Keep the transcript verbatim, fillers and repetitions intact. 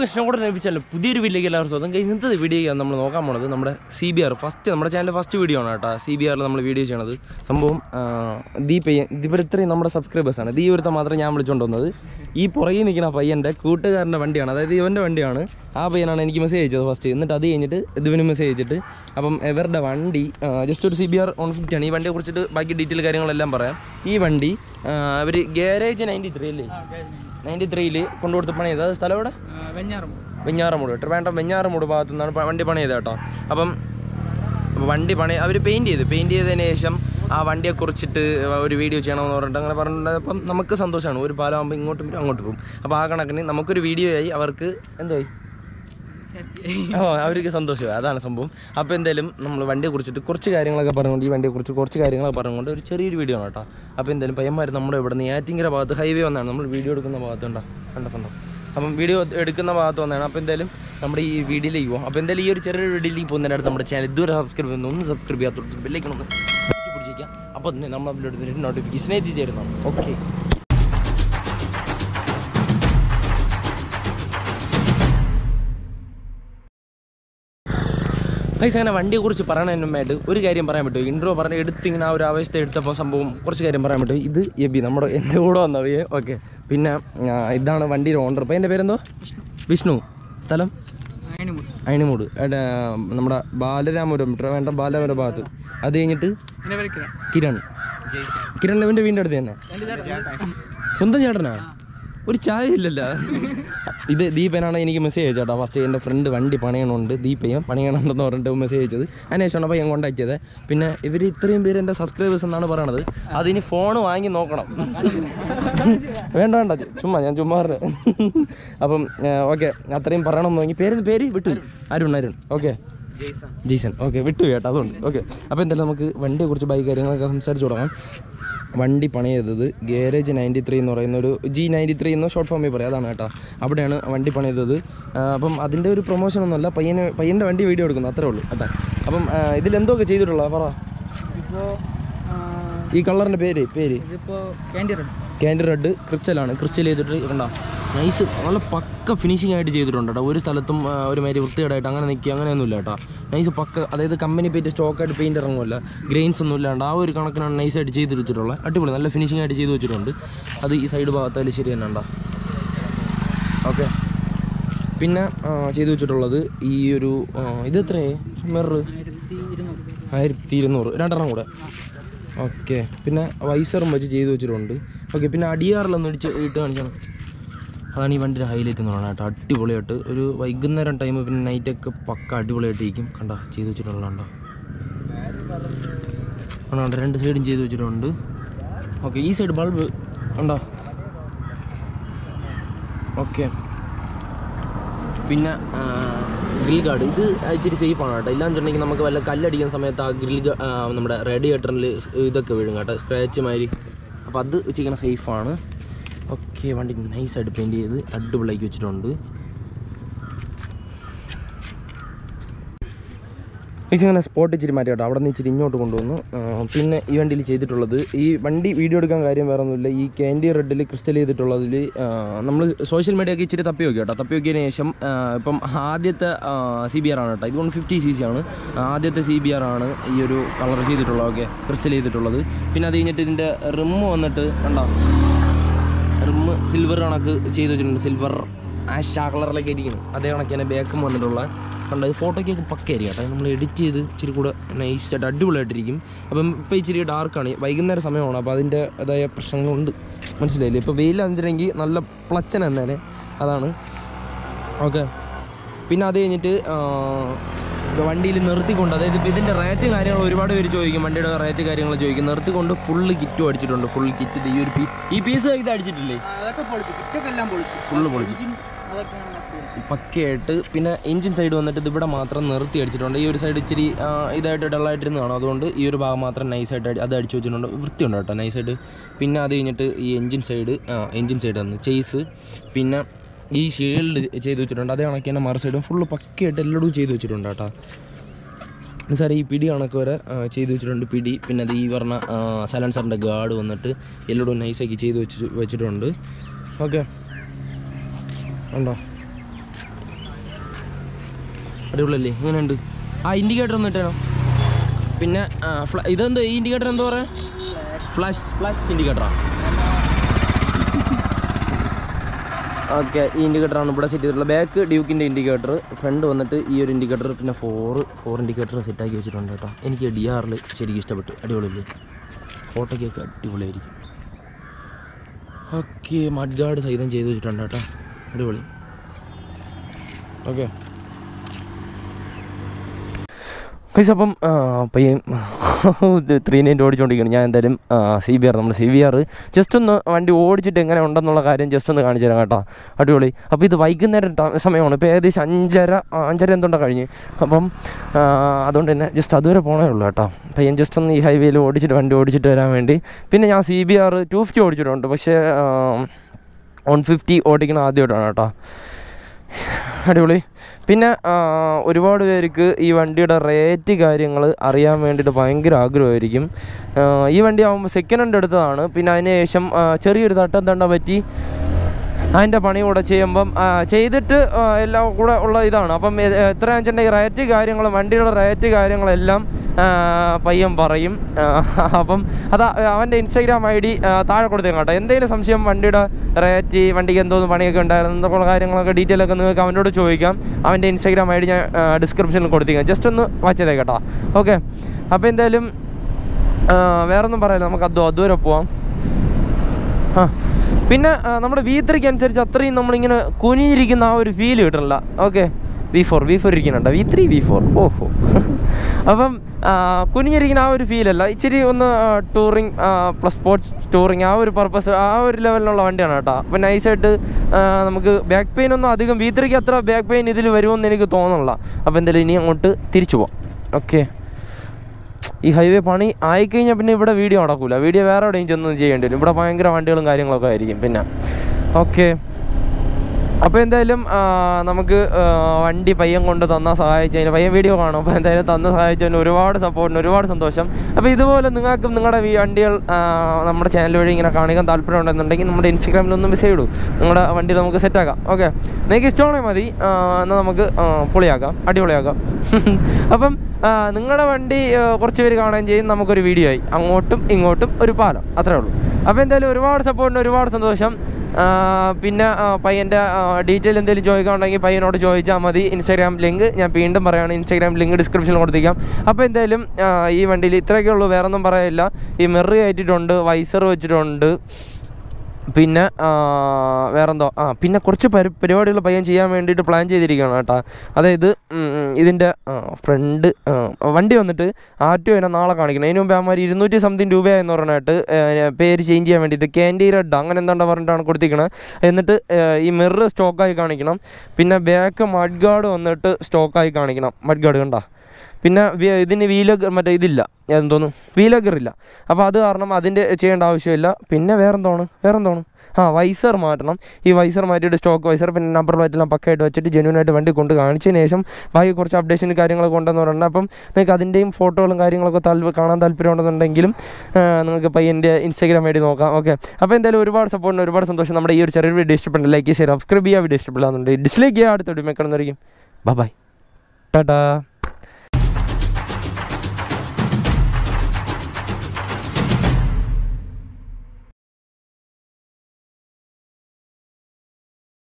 കൃഷ്ണൻ കൂടെ ലഭിച്ചല്ലോ പുതിയൊരു വീഡിയോയ്ക്ക് എല്ലാവർക്കും സ്വന്തം കൈസ് ഇന്നത്തെ വീഡിയോ നമ്മൾ നോക്കാൻ പോണത് നമ്മുടെ സി ബി ആർ ഫസ്റ്റ് നമ്മുടെ ചാനലിൽ ഫസ്റ്റ് വീഡിയോ ആണ് കേട്ടോ. സി ബി ആറിൽ നമ്മൾ വീഡിയോ ചെയ്യണത് സംഭവം ദീ പയ്യൻ ഇതിവിടെ ഇത്രയും നമ്മുടെ സബ്സ്ക്രൈബേഴ്സാണ്. ദീ ഒരുത്ത മാത്രം ഞാൻ വിളിച്ചുകൊണ്ട് വന്നത്. ഈ പുറകിൽ നിൽക്കുന്ന പയ്യൻ്റെ കൂട്ടുകാരൻ്റെ വണ്ടിയാണ്, അതായത് ഇവൻ്റെ വണ്ടിയാണ്. ആ പയ്യനാണ് എനിക്ക് മെസ്സേജ് അയച്ചത് ഫസ്റ്റ്. എന്നിട്ട് അത് കഴിഞ്ഞിട്ട് ഇതിന് മെസ്സേജ് അയച്ചിട്ട് അപ്പം ഇവരുടെ വണ്ടി ജസ്റ്റ് ഒരു C B R one fifty ആണ്. ഈ വണ്ടിയെ കുറിച്ചിട്ട് ബാക്കി ഡീറ്റെയിൽ കാര്യങ്ങളെല്ലാം പറയാം. ഈ വണ്ടി അവർ ഗാരേജ് നയൻറ്റി ത്രീ അല്ലേ നയൻറ്റി ത്രീയിൽ കൊണ്ടുകൊടുത്ത് പണി ചെയ്തത്. സ്ഥലം ഇവിടെ വെഞ്ഞാറമൂട് ട്രിവാൻഡ്രം വെഞ്ഞാറമൂട് ഭാഗത്തു നിന്നാണ് വണ്ടി പണി ചെയ്തത് കേട്ടോ. അപ്പം വണ്ടി പണി അവർ പെയിൻറ്റ് ചെയ്ത് പെയിൻറ്റ് ചെയ്തതിന് ശേഷം ആ വണ്ടിയെ കുറിച്ചിട്ട് ഒരു വീഡിയോ ചെയ്യണമെന്ന് പറഞ്ഞിട്ട് അങ്ങനെ പറഞ്ഞിട്ടുണ്ട്. അപ്പം നമുക്ക് സന്തോഷമാണ്, ഒരു പാലമാകുമ്പോൾ ഇങ്ങോട്ടും വരും അങ്ങോട്ട് പോകും. അപ്പോൾ ആ കണക്കിന് നമുക്കൊരു വീഡിയോ ആയി, അവർക്ക് എന്തായി ഓ അവർക്ക് സന്തോഷമായി, അതാണ് സംഭവം. അപ്പോൾ എന്തായാലും നമ്മൾ വണ്ടിയെ കുറിച്ചിട്ട് കുറച്ച് കാര്യങ്ങളൊക്കെ പറഞ്ഞുകൊണ്ട് ഈ വണ്ടിയെക്കുറിച്ച് കുറച്ച് കാര്യങ്ങളൊക്കെ പറഞ്ഞുകൊണ്ട് ഒരു ചെറിയൊരു വീഡിയോ ആണ് കേട്ടോ. അപ്പോൾ എന്തായാലും പയ്യന്മാർ നമ്മുടെ ഇവിടെ നിന്ന് ഏറ്റിങ്കര ഭാഗത്ത് ഹൈവേ വന്നാണ് നമ്മൾ വീഡിയോ എടുക്കുന്ന ഭാഗത്ത് ഉണ്ടോ കണ്ടോ. അപ്പം വീഡിയോ എടുക്കുന്ന ഭാഗത്ത് വന്നതാണ്. അപ്പോൾ എന്തായാലും നമ്മുടെ ഈ വീഡിയോയിലേക്ക് പോകും. അപ്പോൾ എന്തായാലും ഈ ഒരു ചെറിയൊരു വീഡിയോയിലേക്ക് പോകുന്നതിൻ്റെ അടുത്ത് നമ്മുടെ ചാനൽ ഇതുവരെ സബ്സ്ക്രൈബ് ചെയ്യുന്ന ഒന്ന് സബ്സ്ക്രൈബ് ചെയ്യാത്തോട്ട് ബെല്ലൈക്കണമെന്ന് പിടിച്ചിരിക്കുക. അപ്പോൾ തന്നെ നമ്മൾ അപ്ലോഡ് നോട്ടിഫിക്കേഷൻ എത്തിച്ചേരുന്നു. ഓക്കെ, ഗൈസ് അങ്ങനെ വണ്ടിയെക്കുറിച്ച് പറയണതിന് മുമ്പായിട്ട് ഒരു കാര്യം പറയാൻ പറ്റുമോ? ഇൻട്രോ പറഞ്ഞ് എടുത്തിങ്ങനെ ആ ഒരു അവസ്ഥ എടുത്തപ്പോൾ സംഭവം കുറച്ച് കാര്യം പറയാൻ പറ്റുമോ? ഇത് എബി നമ്മുടെ എൻ്റെ കൂടെ വന്നവയെ. ഓക്കെ, പിന്നെ ഇതാണ് വണ്ടിയുടെ ഓണർ. അപ്പോൾ എൻ്റെ പേരെന്തോ? വിഷ്ണു. സ്ഥലം അയണിമൂട്, നമ്മുടെ ബാലരാമപുരം വേണ്ട ബാലപുരം ഭാഗത്ത്. അത് കഴിഞ്ഞിട്ട് കിരൺ. കിരൺ ഇവൻ്റെ വീടിൻ്റെ അടുത്ത് തന്നെ. സ്വന്തം ചേട്ടനാ? ഒരു ചായ ഇല്ലല്ലോ. ഇത് ദീപനാണ് എനിക്ക് മെസ്സേജ് അയച്ചേട്ടാ. ഫസ്റ്റ് എൻ്റെ ഫ്രണ്ട് വണ്ടി പണിയണമുണ്ട്, ദീപയ്യൻ പണിയണമെന്ന് പറഞ്ഞിട്ട് മെസ്സേജ് അയച്ചത്. അതിനുശേഷമാണ് അപ്പോൾ ഞാൻ കോൺടാക്ട് ചെയ്തത്. പിന്നെ ഇവർ ഇത്രയും പേര് എൻ്റെ സബ്സ്ക്രൈബേഴ്സ് എന്നാണ് പറയണത്. അതിന് ഫോൺ വാങ്ങി നോക്കണം. വേണ്ട വേണ്ട ചുമ്മാ ഞാൻ ചുമ്മാ. അപ്പം ഓക്കെ, അത്രയും പറയണം എന്ന് വാങ്ങി. പേര് പേര് വിട്ടു Arun Arun okay Jason okay വിട്ടു കേട്ടോ. അതുകൊണ്ട് ഓക്കെ. അപ്പോൾ എന്തായാലും നമുക്ക് വണ്ടിയെക്കുറിച്ച് ബൈക്ക് കാര്യങ്ങളൊക്കെ സംസാരിച്ച് തുടങ്ങാം. വണ്ടി പണി ചെയ്തത് ഗാരേജ് നയൻറ്റി ത്രീ എന്ന് പറയുന്ന ഒരു ജി നയൻറ്റി ത്രീ എന്ന് ഷോർട്ട് ഫോമിൽ പറയാം, അതാണ് കേട്ടോ. അവിടെയാണ് വണ്ടി പണി ചെയ്തത്. അപ്പം അതിൻ്റെ ഒരു പ്രൊമോഷനൊന്നുമല്ല, പയ്യന് പയ്യൻ്റെ വണ്ടി വീഡിയോ എടുക്കുന്നു, അത്രേ ഉള്ളൂ കേട്ടോ. അപ്പം ഇതിലെന്തൊക്കെ ചെയ്തിട്ടുള്ള പറ. ഈ കളറിൻ്റെ പേര് പേര് ക്യാൻഡി റെഡ് ക്രിസ്റ്റലാണ്. ക്രിസ്റ്റൽ ചെയ്തിട്ട് കണ്ടോ നൈസ്, നല്ല പക്ക ഫിനിഷിംഗ് ആയിട്ട് ചെയ്തിട്ടുണ്ട് കേട്ടോ. ഒരു സ്ഥലത്തും ഒരുമാതിരി വൃത്തികേടായിട്ട് അങ്ങനെ നിൽക്കുക അങ്ങനെയൊന്നുമില്ല കേട്ടോ. നൈസ് പക്ക, അതായത് കമ്പനി പെയിൻറ്റ് സ്റ്റോക്കായിട്ട് പെയിൻറ്റ് ഇറങ്ങുമല്ല, ഗ്രെയിൻസ് ഒന്നും ഇല്ലാണ്ട് ആ ഒരു കണക്കിനാണ് നൈസായിട്ട് ചെയ്ത് വെച്ചിട്ടുള്ളത്. അടിപൊളി, നല്ല ഫിനിഷിംഗ് ആയിട്ട് ചെയ്ത് വെച്ചിട്ടുണ്ട്. അത് ഈ സൈഡ് ഭാഗത്തായാലും ശരി തന്നെ ഉണ്ടോ. ഓക്കെ, പിന്നെ ചെയ്ത് വെച്ചിട്ടുള്ളത് ഈ ഒരു ഇത് എത്രയേ മിറർ ആയിരത്തി ഇരുന്നൂറ് രണ്ടെണ്ണം കൂടെ. ഓക്കെ, പിന്നെ വൈസറും വെച്ച് ചെയ്ത് വെച്ചിട്ടുണ്ട്. ഓക്കെ, പിന്നെ അടിയാറിലൊന്നും ഇടിച്ച് ഇട്ട് കാണിച്ചാണ്. അതാണ് ഈ വണ്ടിയുടെ ഹൈലൈറ്റ് എന്ന് പറയുന്നത് കേട്ടോ. അടിപൊളിയായിട്ട് ഒരു വൈകുന്നേരം ടൈം പിന്നെ നൈറ്റൊക്കെ പക്ക അടിപൊളിയായിട്ട് ഇരിക്കും. കണ്ടോ ചെയ്ത് വെച്ചിട്ടുള്ള കണ്ടോ ആണോ, രണ്ട് സൈഡും ചെയ്ത് വെച്ചിട്ടുണ്ട്. ഓക്കെ, ഈ സൈഡ് ബൾബ് ഉണ്ടോ. ഓക്കെ, പിന്നെ ഗ്രിൽ ഗാർഡ് ഇത് ഇച്ചിരി സേഫാണ് കേട്ടോ. ഇല്ലാന്ന് വെച്ചിട്ടുണ്ടെങ്കിൽ നമുക്ക് വല്ല കല്ലടിക്കുന്ന സമയത്ത് ആ ഗ്രിൽ നമ്മുടെ റേഡിയേറ്ററിൽ ഇതൊക്കെ വീഴും കേട്ടോ, സ്ക്രാച്ച് മാതിരി. അപ്പോൾ അത് വെച്ചിരിക്കുന്ന സേഫാണ്. ഓക്കെ, വണ്ടി നൈസായിട്ട് പെയിൻറ്റ് ചെയ്ത് അടിപൊളിയാക്കി വെച്ചിട്ടുണ്ട്. ഇങ്ങനെ സ്പോട്ട് ഇച്ചിരി മാറ്റി കേട്ടോ, അവിടെ നിന്ന് ഇച്ചിരി ഇങ്ങോട്ട് കൊണ്ടുവന്നു. പിന്നെ ഈ വണ്ടിയിൽ ചെയ്തിട്ടുള്ളത്, ഈ വണ്ടി വീഡിയോ എടുക്കാൻ കാര്യം വേറെ ഒന്നുമില്ല, ഈ ക്യാൻഡി റെഡിൽ ക്രിസ്റ്റൽ ചെയ്തിട്ടുള്ളതിൽ നമ്മൾ സോഷ്യൽ മീഡിയ ഒക്കെ ഇച്ചിരി തപ്പി നോക്കി കേട്ടോ. തപ്പി നോക്കിയതിന് ശേഷം ഇപ്പം ആദ്യത്തെ സി ബി ആർ ആണ് കേട്ടോ. ഇത് വൺ ഫിഫ്റ്റി സി സി ആണ്. ആദ്യത്തെ സി ബി ആർ ആണ് ഈ ഒരു കളർ ചെയ്തിട്ടുള്ളത്. ഓക്കെ, ക്രിസ്റ്റൽ ചെയ്തിട്ടുള്ളത്. പിന്നെ അത് കഴിഞ്ഞിട്ട് ഇതിൻ്റെ റിമ്മ് വന്നിട്ട് കണ്ടോ, റിമ്മ് സിൽവർ കണക്ക് ചെയ്ത് വെച്ചിട്ടുണ്ട്. സിൽവർ ആഷ് ആ കളറിലൊക്കെ ഇരിക്കുന്നു. അതേ കണക്കാണ് ബാക്കും വന്നിട്ടുള്ള കണ്ടോ. ഇത് ഫോട്ടോയ്ക്കൊക്കെ പക്കയായിരിക്കും കേട്ടോ. നമ്മൾ എഡിറ്റ് ചെയ്ത് ഇച്ചിരി കൂടെ നൈസായിട്ട് അടിപൊളിയായിട്ടിരിക്കും. അപ്പം ഇപ്പോൾ ഇച്ചിരി ഡാർക്കാണ്, വൈകുന്നേരം സമയമാണ്. അപ്പോൾ അതിൻ്റെ അതായ പ്രശ്നങ്ങളുണ്ട്, മനസ്സിലായില്ലേ. ഇപ്പോൾ വെയിലാണെന്നുണ്ടെങ്കിൽ നല്ല പ്ലച്ചൻ എന്നേനെ, അതാണ്. ഓക്കെ, പിന്നെ അത് കഴിഞ്ഞിട്ട് വണ്ടിയിൽ നിർത്തിക്കൊണ്ട്, അതായത് ഇപ്പോൾ ഇതിൻ്റെ റേറ്റ് കാര്യങ്ങൾ ഒരുപാട് പേര് ചോദിക്കും, വണ്ടിയുടെ റേറ്റ് കാര്യങ്ങൾ ചോദിക്കും. നിർത്തിക്കൊണ്ട് ഫുള്ള് കിറ്റും അടിച്ചിട്ടുണ്ട്. ഫുൾ കിറ്റ് ഈ ഒരു പീ ഈ പീസ് ഇത് അടിച്ചിട്ടില്ലേ, ഫുള്ള് പൊളിച്ചു പക്കയായിട്ട്. പിന്നെ എഞ്ചിൻ സൈഡ് വന്നിട്ട് ഇത് ഇവിടെ മാത്രം നിർത്തി അടിച്ചിട്ടുണ്ട്. ഈ ഒരു സൈഡ് ഇച്ചിരി ഇതായിട്ട് ഡള്ളായിട്ടിരുന്ന് കാണും, അതുകൊണ്ട് ഈ ഒരു ഭാഗം മാത്രം നൈസായിട്ട് അത് അടിച്ചു വെച്ചിട്ടുണ്ട്. വൃത്തിയുണ്ട് കേട്ടോ നൈസായിട്ട്. പിന്നെ അത് കഴിഞ്ഞിട്ട് ഈ എഞ്ചിൻ സൈഡ് എഞ്ചിൻ സൈഡ് വന്ന് ചെയ്സ്, പിന്നെ ഈ ഷീൽഡ് ചെയ്ത് വെച്ചിട്ടുണ്ട്. അതേ കണക്ക് തന്നെ മറു സൈഡും ഫുള്ള് പക്കയായിട്ട് എല്ലായിടും ചെയ്ത് വെച്ചിട്ടുണ്ട് കേട്ടോ. സാറേ ഈ പിടി കണക്ക് വരെ ചെയ്ത് വെച്ചിട്ടുണ്ട്, പിടി. പിന്നെ അത് ഈ പറഞ്ഞ സൈലൻസറിൻ്റെ ഗാർഡ് വന്നിട്ട് എല്ലായിടും നൈസാക്കി ചെയ്ത് വെച്ച് വെച്ചിട്ടുണ്ട്. ഓക്കെ ഉണ്ടോ. അടിപൊളിയല്ലേ? എങ്ങനെയുണ്ട്? ആ ഇൻഡിക്കേറ്റർ ഒന്ന് ഇട്ടേനോ. പിന്നെ ഇതെന്തോ ഈ ഇൻഡിക്കേറ്റർ എന്താ പറയാ? Flash flash ഇൻഡിക്കേറ്ററാ. ഓക്കെ, ഈ ഇൻഡിക്കേറ്ററാണ് ഇവിടെ സെറ്റ് ചെയ്തിട്ടുള്ളത്. ബാക്ക് ഡ്യൂക്കിൻ്റെ ഇൻഡിക്കേറ്റർ, ഫ്രണ്ട് വന്നിട്ട് ഈ ഒരു ഇൻഡിക്കേറ്റർ, പിന്നെ ഫോർ ഫോർ ഇൻഡിക്കേറ്റർ സെറ്റാക്കി വെച്ചിട്ടുണ്ട് കേട്ടോ. എനിക്ക് ഡി ആറിൽ ശരിക്കും ഇഷ്ടപ്പെട്ടു. അടിപൊളിയല്ലേ? ഫോട്ടോയ്ക്കൊക്കെ അടിപൊളിയായിരിക്കും. ഓക്കെ, മഡ് ഗാർഡ് സഹിതം ചെയ്ത് വെച്ചിട്ടുണ്ട് കേട്ടോ. അടിപൊളി. ഓക്കെ ഗൈസ്, അപ്പം പയ്യൻ ത്രീ നയൻറ്റി ഓടിച്ചുകൊണ്ടിരിക്കുകയാണ്. ഞാൻ എന്തായാലും സി ബി ആർ നമ്മൾ സി ബി ആർ ജസ്റ്റ് ഒന്ന് വണ്ടി ഓടിച്ചിട്ട് എങ്ങനെ ഉണ്ടെന്നുള്ള കാര്യം ജസ്റ്റ് ഒന്ന് കാണിച്ചു തരാം കേട്ടോ. അടിപൊളി. അപ്പോൾ ഇത് വൈകുന്നേരം സമയമാണ്. ഇപ്പോൾ ഏകദേശം അഞ്ചര അഞ്ചര എന്തുകൊണ്ടോ കഴിഞ്ഞ്. അപ്പം അതുകൊണ്ട് തന്നെ ജസ്റ്റ് അതുവരെ പോകണേ ഉള്ളൂ കേട്ടോ. പയ്യൻ ജസ്റ്റ് ഒന്ന് ഈ ഹൈവേയിൽ ഓടിച്ചിട്ട് വണ്ടി ഓടിച്ചിട്ട് വരാൻ വേണ്ടി. പിന്നെ ഞാൻ C B R two fifty ഓടിച്ചിട്ടുണ്ട്, പക്ഷേ വൺ ഫിഫ്റ്റി ഓടിക്കണം ആദ്യമായിട്ടാണ് കേട്ടോ. അടിപൊളി. പിന്നെ ഒരുപാട് പേർക്ക് ഈ വണ്ടിയുടെ റേറ്റ് കാര്യങ്ങൾ അറിയാൻ വേണ്ടിയിട്ട് ഭയങ്കര ആഗ്രഹമായിരിക്കും. ഈ വണ്ടി ആകുമ്പോൾ സെക്കൻഡ് ഹാൻഡ് എടുത്തതാണ്. പിന്നെ അതിന് ശേഷം ചെറിയൊരു തട്ടം തണ്ട പറ്റി അതിൻ്റെ പണി കൂടെ ചെയ്യുമ്പം ചെയ്തിട്ട് എല്ലാം കൂടെ ഉള്ള ഇതാണ്. അപ്പം എത്രയാണെന്ന് വെച്ചിട്ടുണ്ടെങ്കിൽ റേറ്റ് കാര്യങ്ങൾ, വണ്ടിയുടെ റേറ്റ് കാര്യങ്ങളെല്ലാം പയ്യൻ പറയും. അപ്പം അത് അവൻ്റെ ഇൻസ്റ്റാഗ്രാം ഐ ഡി താഴെ കൊടുത്തേക്കാം കേട്ടോ. എന്തെങ്കിലും സംശയം വണ്ടിയുടെ റേറ്റ്, വണ്ടിക്ക് എന്തോന്ന് പണിയൊക്കെ ഉണ്ടായിരുന്നു എന്നുള്ള കാര്യങ്ങളൊക്കെ ഡീറ്റെയിൽ ഒക്കെ നിങ്ങൾക്ക് അവനോട് ചോദിക്കാം. അവൻ്റെ ഇൻസ്റ്റാഗ്രാം ഐ ഡി ഞാൻ ഡിസ്ക്രിപ്ഷനിൽ കൊടുത്തേക്കാം. ജസ്റ്റ് ഒന്ന് വായിച്ചതേ കേട്ടോ. ഓക്കെ, അപ്പോൾ എന്തായാലും വേറൊന്നും പറയാനില്ല, നമുക്ക് അത് അതുവരെ പോവാം. ആ പിന്നെ നമ്മുടെ വി ത്രീക്ക് അനുസരിച്ച് അത്രയും നമ്മളിങ്ങനെ കുനിഞ്ഞിരിക്കുന്ന ആ ഒരു ഫീൽ കിട്ടണില്ല. Okay, V four V four ഇരിക്കുന്നുണ്ട്, വി ത്രീ വി ഫോർ ഓഹോ. അപ്പം കുനിഞ്ഞിരിക്കുന്ന ആ ഒരു ഫീലല്ല, ഇച്ചിരി ഒന്ന് ടൂറിങ് പ്ലസ് സ്പോർട്സ് ടൂറിങ് ആ ഒരു പർപ്പസ്, ആ ഒരു ലെവലിലുള്ള വണ്ടിയാണ് കേട്ടോ. അപ്പം നൈസായിട്ട് നമുക്ക് ബാക്ക് പെയിൻ ഒന്നും അധികം വി ത്രീക്ക് അത്ര ബാക്ക് പെയിൻ ഇതിൽ വരുമെന്ന് എനിക്ക് തോന്നുന്നില്ല. അപ്പോൾ എന്തായാലും ഇനി അങ്ങോട്ട് തിരിച്ചു പോവാം. ഓക്കെ, ഈ ഹൈവേ പണി ആയിക്കഴിഞ്ഞാൽ പിന്നെ ഇവിടെ വീഡിയോ നടക്കില്ല. വീഡിയോ വേറെ എവിടെയും ചെന്ന് ചെയ്യേണ്ടി വരും. ഇവിടെ ഭയങ്കര വണ്ടികളും കാര്യങ്ങളൊക്കെ ആയിരിക്കും. പിന്നെ ഓക്കെ, അപ്പോൾ എന്തായാലും നമുക്ക് വണ്ടി പയ്യൻ കൊണ്ട് തന്നാൽ സഹായിച്ചതിന്, പയ്യൻ വീഡിയോ കാണും. അപ്പോൾ എന്തായാലും തന്ന സഹായിച്ചതിന് ഒരുപാട് സപ്പോർട്ടിന് ഒരുപാട് സന്തോഷം. അപ്പോൾ ഇതുപോലെ നിങ്ങൾക്കും നിങ്ങളുടെ വണ്ടികൾ നമ്മുടെ ചാനൽ വഴി ഇങ്ങനെ കാണിക്കാൻ താല്പര്യം ഉണ്ടെന്നുണ്ടെങ്കിൽ നമ്മുടെ ഇൻസ്റ്റാഗ്രാമിൽ ഒന്ന് മെസ്സേജ് ഇടും. നിങ്ങളുടെ വണ്ടി നമുക്ക് സെറ്റാക്കാം. ഓക്കെ, നിങ്ങൾക്ക് ഇഷ്ടമാണെങ്കിൽ മതി, എന്നാൽ നമുക്ക് പൊളിയാക്കാം, അടിപൊളിയാക്കാം. അപ്പം നിങ്ങളുടെ വണ്ടി കുറച്ച് പേര് കാണുകയും ചെയ്യും, നമുക്കൊരു വീഡിയോ ആയി. അങ്ങോട്ടും ഇങ്ങോട്ടും ഒരു പാലം, അത്രേ ഉള്ളൂ. അപ്പോൾ എന്തായാലും ഒരുപാട് സപ്പോർട്ടിന് ഒരുപാട് സന്തോഷം. പിന്നെ പയ്യൻ്റെ ഡീറ്റെയിൽ എന്തെങ്കിലും ചോദിക്കാനുണ്ടെങ്കിൽ പയ്യനോട് ചോദിച്ചാൽ മതി. ഇൻസ്റ്റാഗ്രാം ലിങ്ക് ഞാൻ വീണ്ടും പറയുകയാണ്, ഇൻസ്റ്റാഗ്രാം ലിങ്ക് ഡിസ്ക്രിപ്ഷനിൽ കൊടുത്തിരിക്കാം. അപ്പോൾ എന്തായാലും ഈ വണ്ടിയിൽ ഇത്രയൊക്കെ ഉള്ളൂ, വേറൊന്നും പറയാനില്ല. ഈ മിറർ കയറ്റിയിട്ടുണ്ട്, വൈസർ വെച്ചിട്ടുണ്ട്, പിന്നെ വേറെന്തോ ആ പിന്നെ കുറച്ച് പരി പരിപാടികൾ പയ്യൻ ചെയ്യാൻ വേണ്ടിയിട്ട് പ്ലാൻ ചെയ്തിരിക്കുകയാണ് കേട്ടോ. അതായത് ഇതിൻ്റെ ഫ്രണ്ട് വണ്ടി വന്നിട്ട് ആർ ടി ഒ അതിനെ നാളെ കാണിക്കണം. അതിന് മുമ്പ് അമ്മമാർ ഇരുന്നൂറ്റി സംതിങ് രൂപയെന്ന് പറഞ്ഞിട്ട് പേര് ചേഞ്ച് ചെയ്യാൻ വേണ്ടിയിട്ട് ക്യാൻഡി റെഡ് അങ്ങനെ എന്താണ്ട് പറഞ്ഞിട്ടാണ് കൊടുത്തിരിക്കുന്നത്. എന്നിട്ട് ഈ മിറർ സ്റ്റോക്കായി കാണിക്കണം. പിന്നെ ബാക്ക് മഡ് ഗാർഡ് വന്നിട്ട് സ്റ്റോക്കായി കാണിക്കണം. മഡ് ഗാർഡ് കണ്ടോ. പിന്നെ ഇതിന് വീലഗർ മറ്റേ ഇതില്ല, എന്തോന്നു വീലഗറില്ല. അപ്പോൾ അത് കാരണം അതിൻ്റെ ചെയ്യേണ്ട ആവശ്യമില്ല. പിന്നെ വേറെന്തോണ് വേറെന്തോണ് ആ വൈസർ മാറ്റണം. ഈ വൈസർ മാറ്റിയിട്ട് സ്റ്റോക്ക് വൈസർ പിന്നെ നമ്പർ പ്ലേറ്റെല്ലാം പക്കയായിട്ട് വെച്ചിട്ട് ജെന്യൂനായിട്ട് വണ്ടി കൊണ്ട് കാണിച്ചതിന് ശേഷം ബാക്കി കുറച്ച് അപ്ഡേഷൻ കാര്യങ്ങളൊക്കെ ഉണ്ടെന്ന് പറഞ്ഞാൽ അപ്പം നിങ്ങൾക്ക് അതിൻ്റെയും ഫോട്ടോകളും കാര്യങ്ങളൊക്കെ താല്പര്യം കാണാൻ താല്പര്യം ഉണ്ടെന്നുണ്ടെങ്കിലും നിങ്ങൾക്ക് പയ്യൻ്റെ ഇൻസ്റ്റാഗ്രാം ഐ ഡി നോക്കാം. ഓക്കെ, അപ്പോൾ എന്തായാലും ഒരുപാട് സപ്പോർട്ടിന് ഒരുപാട് സന്തോഷം. നമ്മുടെ ഈ ഒരു ചെറിയ വീഡിയോ ഇഷ്ടപ്പെട്ടു ലൈക്ക് ചെയ്യുക, സബ്സ്ക്രൈബ് ചെയ്യുക, വീഡിയോ ഇഷ്ടപ്പെടാന്നുണ്ട് ഡിസ്ലൈക്ക് ചെയ്യുക. അടുത്ത വീഡിയോ കാണുന്നതായിരിക്കും. Bye bye, Tata.